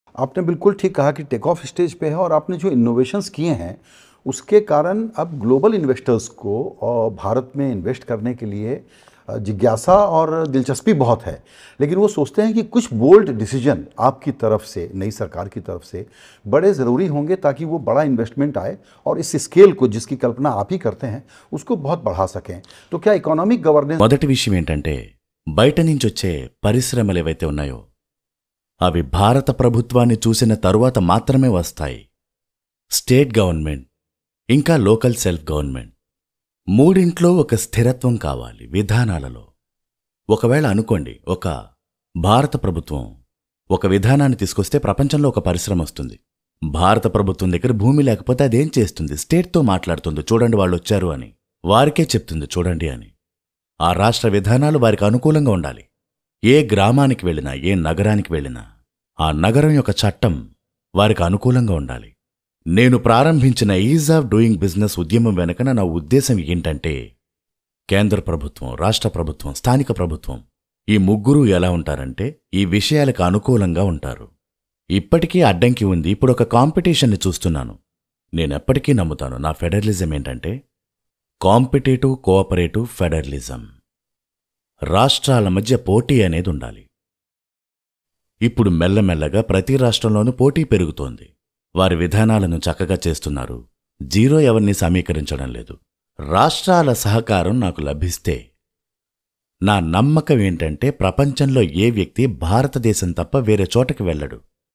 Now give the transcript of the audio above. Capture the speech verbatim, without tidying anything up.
आपने बिल्कुल ठीक कहा कि टेक ऑफ स्टेज पे है और आपने जो इनोवेशंस किए हैं, उसके कारण अब ग्लोबल इन्वेस्टर्स को अ, भारत में इन्वेस्ट करने के लिए अ, जिज्ञासा और दिलचस्पी बहुत है। लेकिन वो सोचते हैं कि कुछ बोल्ड डिसीजन आपकी तरफ से, नई सरकार की तरफ से बड़े ज़रूरी होंगे ताकि वो बड़ा इन्वेस्टमेंट आए और इस स्केल को जिसकी कल्पना आप ही करते हैं, उसको बहुत बढ़ा सकें। तो क्या इकोनॉमिक गवर्नेंस మొదటి విషయం ఏంటంటే బయట నుంచొచ్చే పరిశ్రమలు ఏవైతే ఉన్నాయో అవి భారత ప్రభుత్వాన్ని చూసిన తరువాత మాత్రమే వస్తాయి. స్టేట్ గవర్నమెంట్ ఇంకా లోకల్ సెల్ఫ్ గవర్నమెంట్ మూడింట్లో ఒక స్థిరత్వం కావాలి విధానాలలో. ఒకవేళ అనుకోండి, ఒక భారత ప్రభుత్వం ఒక విధానాన్ని తీసుకొస్తే ప్రపంచంలో ఒక పరిశ్రమ వస్తుంది. భారత ప్రభుత్వం దగ్గర భూమి లేకపోతే అదేం చేస్తుంది? స్టేట్తో మాట్లాడుతుంది, చూడండి వాళ్ళు వచ్చారు అని. వారికే చెప్తుంది చూడండి అని. ఆ రాష్ట్ర విధానాలు వారికి అనుకూలంగా ఉండాలి. ఏ గ్రామానికి వెళ్ళినా, ఏ నగరానికి వెళ్ళినా ఆ నగరం యొక్క చట్టం వారికి అనుకూలంగా ఉండాలి. నేను ప్రారంభించిన ఈజ్ ఆఫ్ డూయింగ్ బిజినెస్ ఉద్యమం వెనకన నా ఉద్దేశం ఏంటంటే, కేంద్ర ప్రభుత్వం, రాష్ట్ర ప్రభుత్వం, స్థానిక ప్రభుత్వం ఈ ముగ్గురూ ఎలా ఉంటారంటే ఈ విషయాలకు అనుకూలంగా ఉంటారు. ఇప్పటికీ అడ్డంకి ఉంది. ఇప్పుడు ఒక కాంపిటీషన్ని చూస్తున్నాను. నేనెప్పటికీ నమ్ముతాను, నా ఫెడరలిజం ఏంటంటే కాంపిటేటివ్ కోఆపరేటివ్ ఫెడరలిజం. రాష్ట్రాల మధ్య పోటీ అనేది ఉండాలి. ఇప్పుడు మెల్లమెల్లగా ప్రతి రాష్ట్రంలోనూ పోటీ పెరుగుతోంది. వారి విధానాలను చక్కగా చేస్తున్నారు. జీరో ఎవరిని సమీకరించడం లేదు. రాష్ట్రాల సహకారం నాకు లభిస్తే నా నమ్మకం ఏంటంటే ప్రపంచంలో ఏ వ్యక్తి భారతదేశం తప్ప వేరే చోటకి వెళ్ళడు.